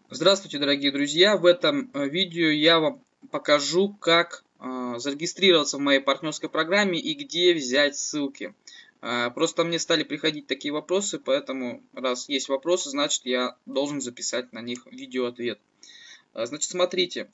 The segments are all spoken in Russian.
Здравствуйте, дорогие друзья! В этом видео я вам покажу, как зарегистрироваться в моей партнерской программе и где взять ссылки. Просто мне стали приходить такие вопросы, поэтому раз есть вопросы, значит я должен записать на них видеоответ. Значит, смотрите,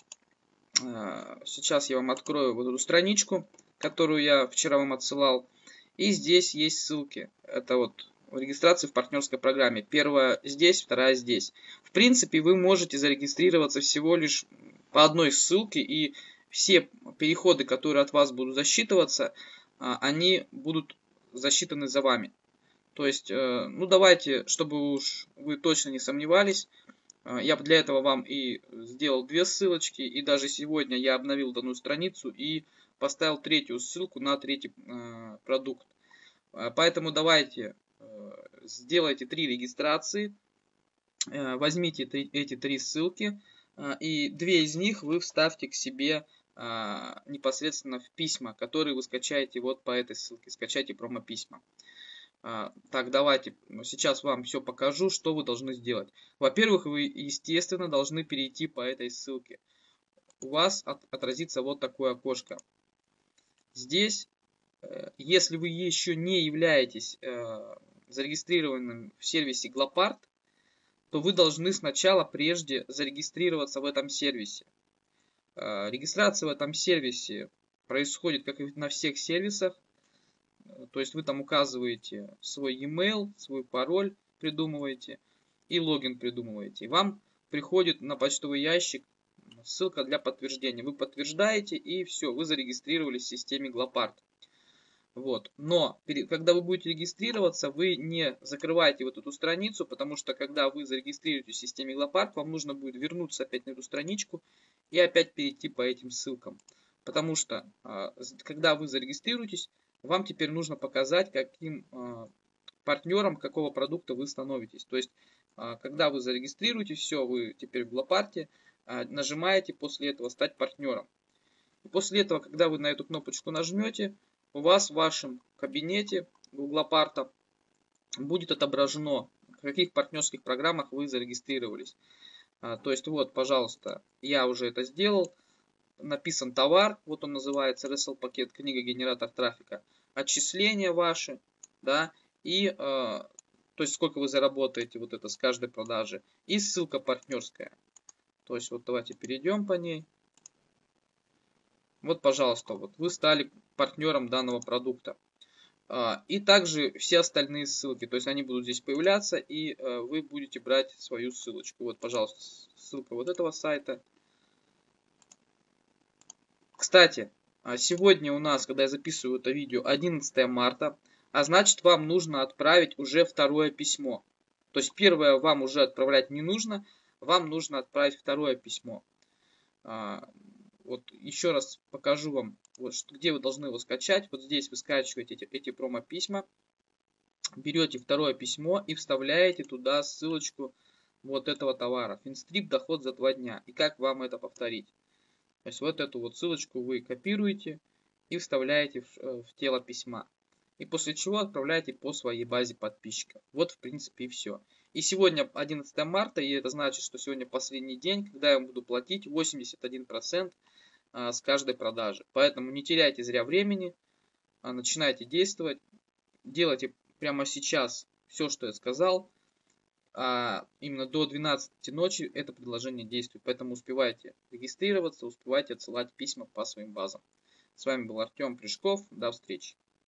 сейчас я вам открою вот эту страничку, которую я вчера вам отсылал. И здесь есть ссылки. Это вот регистрация в партнерской программе. Первая здесь, вторая здесь. В принципе, вы можете зарегистрироваться всего лишь по одной ссылке, и все переходы, которые от вас будут засчитываться, они будут засчитаны за вами. То есть, ну давайте, чтобы уж вы точно не сомневались, я для этого вам и сделал две ссылочки, и даже сегодня я обновил данную страницу и поставил третью ссылку на третий продукт. Поэтому давайте сделайте 3 регистрации, возьмите эти 3 ссылки, и 2 из них вы вставьте к себе непосредственно в письма, которые вы скачаете вот по этой ссылке. Скачайте промо-письма. Так, давайте сейчас вам все покажу, что вы должны сделать. Во-первых, вы, естественно, должны перейти по этой ссылке. У вас отразится вот такое окошко. Здесь, если вы еще не являетесь зарегистрированным в сервисе Glopart, то вы должны сначала прежде зарегистрироваться в этом сервисе. Регистрация в этом сервисе происходит, как и на всех сервисах. То есть вы там указываете свой e-mail, свой пароль придумываете и логин придумываете. И вам приходит на почтовый ящик ссылка для подтверждения. Вы подтверждаете и все, вы зарегистрировались в системе Glopart. Вот. Но когда вы будете регистрироваться, вы не закрываете вот эту страницу, потому что когда вы зарегистрируетесь в системе Glopart, вам нужно будет вернуться опять на эту страничку и опять перейти по этим ссылкам. Потому что когда вы зарегистрируетесь, вам теперь нужно показать, каким партнером какого продукта вы становитесь. То есть, когда вы зарегистрируетесь, все, вы теперь в Glopart, нажимаете после этого «Стать партнером». И после этого, когда вы на эту кнопочку нажмете, у вас в вашем кабинете Glopart будет отображено, в каких партнерских программах вы зарегистрировались. То есть, вот, пожалуйста, я уже это сделал. Написан товар, вот он называется, RSL пакет, книга, генератор трафика, отчисления ваши, да, и то есть сколько вы заработаете вот это с каждой продажи, и ссылка партнерская. То есть вот давайте перейдем по ней. Вот, пожалуйста, вот вы стали партнером данного продукта. И также все остальные ссылки, то есть они будут здесь появляться, и вы будете брать свою ссылочку. Вот, пожалуйста, ссылка вот этого сайта. Кстати, сегодня у нас, когда я записываю это видео, 11 марта, а значит вам нужно отправить уже второе письмо. То есть первое вам уже отправлять не нужно, вам нужно отправить второе письмо. Вот еще раз покажу вам, вот, где вы должны его скачать. Вот здесь вы скачиваете эти промо-письма, берете второе письмо и вставляете туда ссылочку вот этого товара. Финстрип, доход за 2 дня. И как вам это повторить? То есть вот эту вот ссылочку вы копируете и вставляете в тело письма. И после чего отправляете по своей базе подписчиков. Вот в принципе и все. И сегодня 11 марта, и это значит, что сегодня последний день, когда я буду платить 81% с каждой продажи. Поэтому не теряйте зря времени, начинайте действовать, делайте прямо сейчас все, что я сказал. Именно до 12 ночи это предложение действует. Поэтому успевайте регистрироваться, успевайте отсылать письма по своим базам. С вами был Артем Прыжков. До встречи.